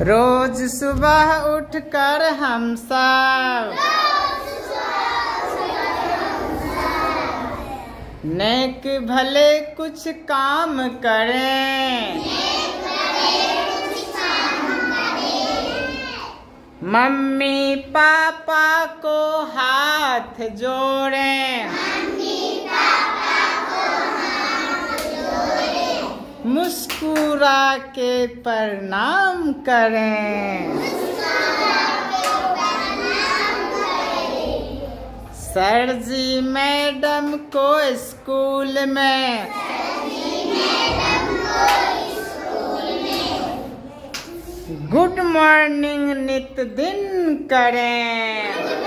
रोज सुबह उठकर हम सब नेक भले कुछ काम करें, मम्मी पापा को हाथ जोड़ें, मुस्कुरा के प्रणाम करें, सर जी मैडम को स्कूल में गुड मॉर्निंग नित दिन करें,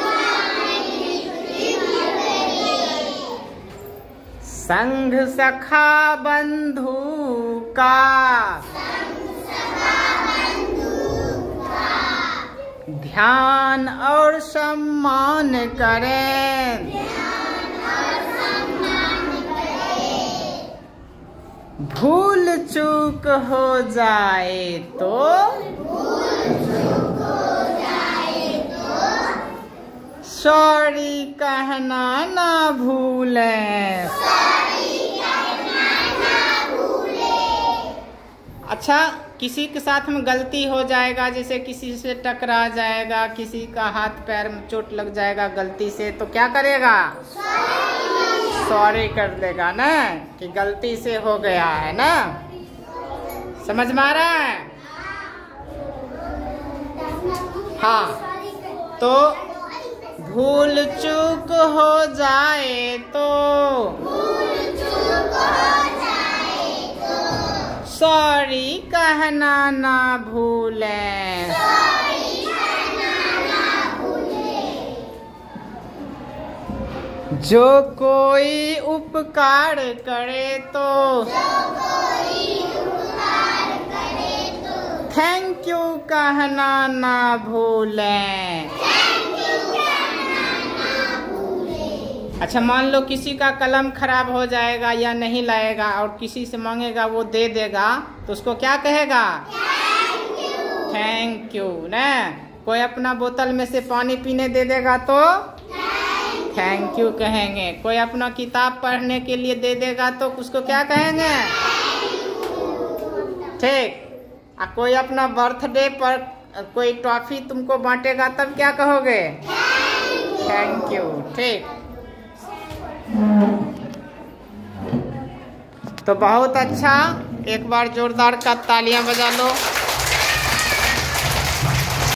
संघ सखा बंधु का ध्यान और सम्मान करें, भूल चूक हो जाए तो सॉरी कहना ना भूलें। अच्छा, किसी के साथ में गलती हो जाएगा, जैसे किसी से टकरा जाएगा, किसी का हाथ पैर में चोट लग जाएगा गलती से, तो क्या करेगा? सॉरी कर देगा ना, कि गलती से हो गया है ना। समझ में आ रहा है? हाँ, तो भूल चूक हो जाए तो सॉरी कहना ना भूलें। जो कोई उपकार करे तो थैंक यू कहना ना भूलें। अच्छा, मान लो किसी का कलम खराब हो जाएगा या नहीं लाएगा और किसी से मांगेगा, वो दे देगा, तो उसको क्या कहेगा? थैंक यू ना। कोई अपना बोतल में से पानी पीने दे देगा तो थैंक यू कहेंगे। कोई अपना किताब पढ़ने के लिए दे देगा तो उसको क्या कहेंगे? ठीक। और कोई अपना बर्थडे पर कोई टॉफी तुमको बांटेगा तब क्या कहोगे? Thank you. ठीक। तो बहुत अच्छा, एक बार जोरदार का तालियां बजा लो।